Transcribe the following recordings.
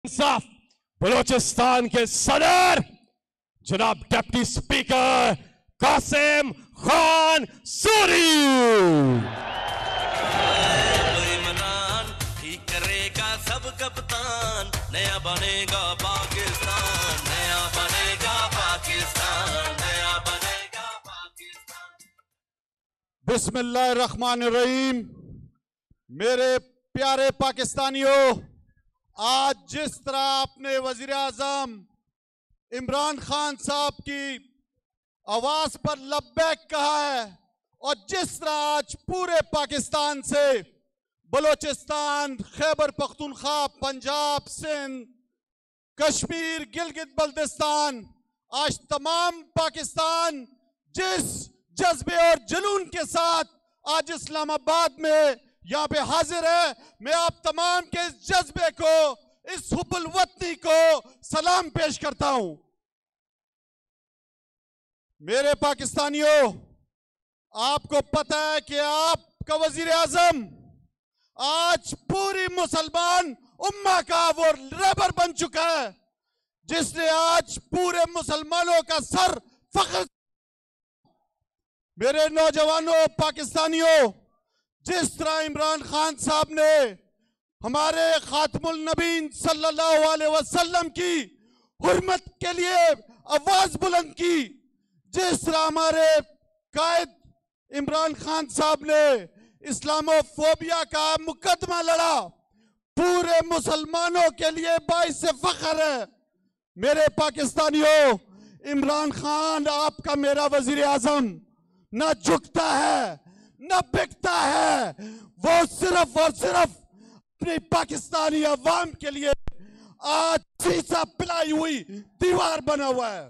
इंसाफ बलोचिस्तान के सदर जनाब डिप्टी स्पीकर कासिम खान सूरी। ठीक करेगा सब कप्तान, नया बनेगा पाकिस्तान, नया बनेगा पाकिस्तान, नया बनेगा पाकिस्तान। बिस्मिल्लाहिर्रहमानिर्रहीम। मेरे प्यारे पाकिस्तानियों, आज जिस तरह आपने वजीर आजम इमरान खान साहब की आवाज पर लब्बैक कहा है और जिस तरह आज पूरे पाकिस्तान से बलोचिस्तान, खैबर पख्तूनख्वा, पंजाब, सिंध, कश्मीर, गिलगित बल्तिस्तान, आज तमाम पाकिस्तान जिस जज्बे और जुनून के साथ आज इस्लामाबाद में यहाँ पे हाजिर है, मैं आप तमाम के इस जज्बे को, इस हुब्बुल वतनी को सलाम पेश करता हूं। मेरे पाकिस्तानियों, आपको पता है कि आपका वजीर आजम आज पूरी मुसलमान उम्मा का वो रहबर बन चुका है, जिसने आज पूरे मुसलमानों का सर फख्र। मेरे नौजवानों, पाकिस्तानियों, जिस तरह इमरान खान साहब ने हमारे खातमुल नबीन सल्लल्लाहु अलैहि वसल्लम की हुर्मत के लिए आवाज बुलंद की, जिस तरह हमारे कायद इमरान खान साहब ने इस्लामोफोबिया का मुकदमा लड़ा, पूरे मुसलमानों के लिए बाइस फख्र है। मेरे पाकिस्तानियों, इमरान खान आपका मेरा वजीर आजम न झुकता है न बिकता है, वो सिर्फ और सिर्फ अपनी पाकिस्तानी अवाम के लिए आज शीशा पिलाई हुई दीवार बना हुआ है।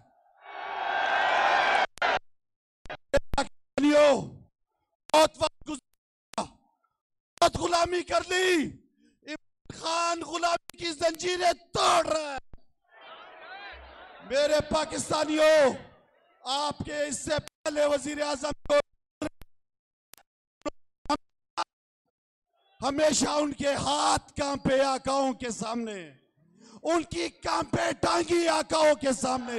बहुत वक्त गुज़रा, बहुत गुलामी कर ली, इमरान खान गुलामी की जंजीरें तोड़ रहा है। मेरे पाकिस्तानियों, आपके इससे पहले वजीर आजम को हमेशा उनके हाथ कांपे आकाओं के सामने, उनकी कांपे टांगी आकाओं के सामने।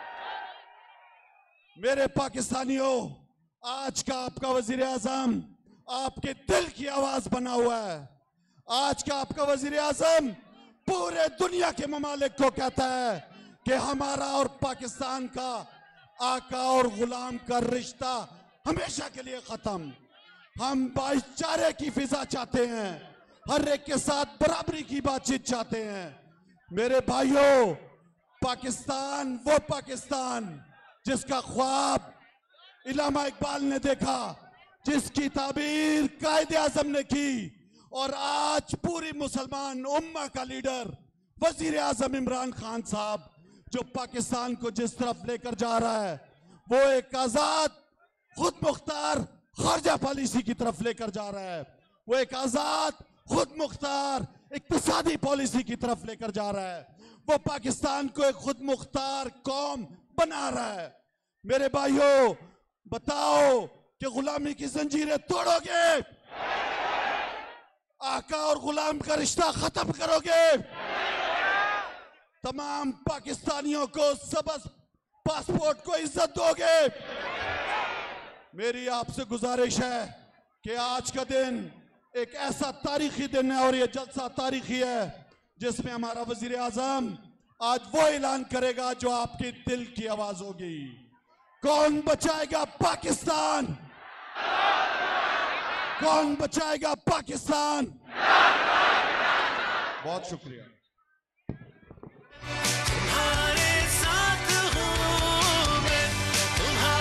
मेरे पाकिस्तानियों, आज का आपका वजीर आजम आपके दिल की आवाज बना हुआ है। आज का आपका वजीर आजम पूरे दुनिया के ममालिक को कहता है कि हमारा और पाकिस्तान का आका और गुलाम का रिश्ता हमेशा के लिए खत्म। हम भाईचारे की फिजा चाहते हैं, हर एक के साथ बराबरी की बातचीत चाहते हैं। मेरे भाइयों, पाकिस्तान वो पाकिस्तान जिसका ख्वाब इलामा इकबाल ने देखा, जिसकी ताबीर कायदे आजम ने की, और आज पूरी मुसलमान उम्मा का लीडर वजीर आजम इमरान खान साहब जो पाकिस्तान को जिस तरफ लेकर जा रहा है, वो एक आजाद खुद मुख्तार खारजा पॉलिसी की तरफ लेकर जा रहा है। वो एक आजाद खुद मुख्तार इक्तिसादी पॉलिसी की तरफ लेकर जा रहा है। वो पाकिस्तान को एक खुद मुख्तार कौम बना रहा है। मेरे भाइयों, बताओ कि गुलामी की जंजीरें तोड़ोगे, आका और गुलाम का रिश्ता खत्म करोगे, तमाम पाकिस्तानियों को सबस पासपोर्ट को इज्जत दोगे। मेरी आपसे गुजारिश है कि आज का दिन एक ऐसा तारीखी दिन है और ये जलसा तारीखी है जिसमें हमारा वजीर आजम आज वो ऐलान करेगा जो आपके दिल की आवाज होगी। कौन बचाएगा पाकिस्तान? कौन बचाएगा पाकिस्तान? बहुत शुक्रिया।